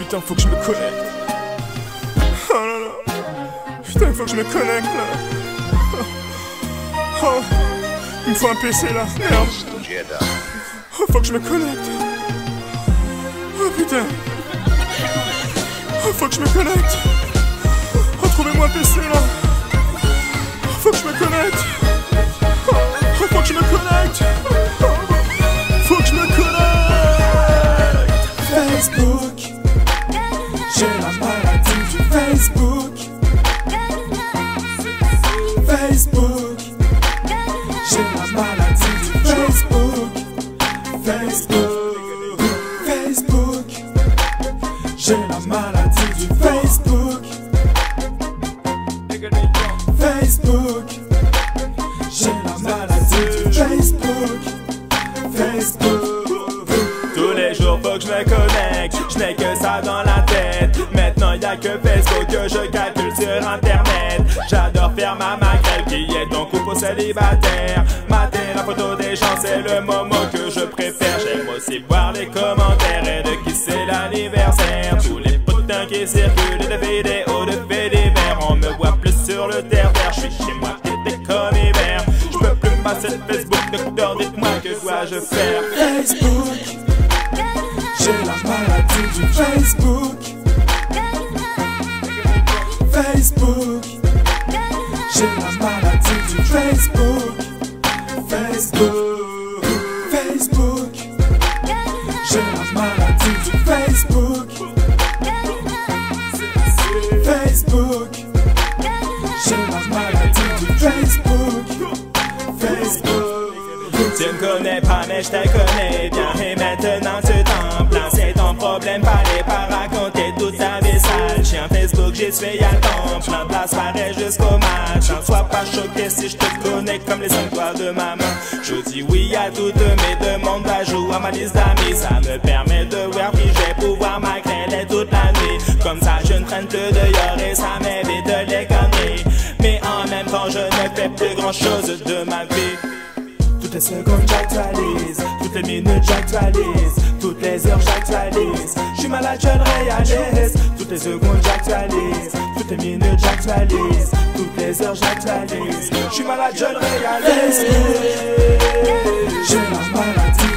putain, faut que je me connecte. Oh là là. Putain, faut que je me connecte là. Oh, il me faut un PC là, merde. Oh, faut que je me connecte. Oh putain. Oh, faut que je me connecte. Oh, trouvez-moi un PC là. Oh, faut que je me connecte. Oh, faut que je me connecte. Oh, faut que je me connecte. Facebook. J'ai la maladie du Facebook. Facebook. J'ai la maladie du Facebook. Facebook. Facebook. J'ai la maladie du Facebook. Facebook. J'ai la maladie du Facebook. Facebook. Tous les jours faut que je me connecte. Je n'ai que ça dans la tête. Maintenant y'a que Facebook que je calcule sur internet. J'adore faire ma maquette qui est en couple célibataire. Mater la photo des gens c'est le moment que je préfère. J'aime aussi voir les commentaires et de qui c'est l'anniversaire. Tous les potins qui circulent de vidéos de faits divers. On me voit plus sur le terre-terre. Je suis chez moi été comme hiver. Je peux plus me passer de Facebook. Docteur dites-moi que dois-je faire. Facebook. J'ai la maladie du Facebook. Facebook. J'ai la maladie du Facebook. Facebook. Facebook. J'ai la maladie du Facebook. Facebook. J'ai la maladie du Facebook. Facebook. Tu me connais pas mais je te connais bien. Et maintenant tu t'en plains. C'est ton problème, fallait pas raconter toute ta vie sale. Chien Facebook, j'y suis y'a le temps. Plein de place pareil jusqu'au match. N'en sois pas choqué si je te connecte comme les 5 doigts de ma main. Je dis oui à toutes mes demandes, d'ajout à ma liste d'amis. Ça me permet de voir qui je vais pouvoir m'agréler toute la nuit. Comme ça je ne traîne plus dehors et ça m'évite de les conneries. Mais en même temps je ne fais plus grand chose de ma vie. Toutes les secondes j'actualise, toutes les minutes j'actualise, toutes les heures j'actualise. Je suis malade, je le réalise. Toutes les secondes j'actualise, toutes les minutes j'actualise, toutes les heures j'actualise. Je suis malade, je le réalise. J'ai la maladie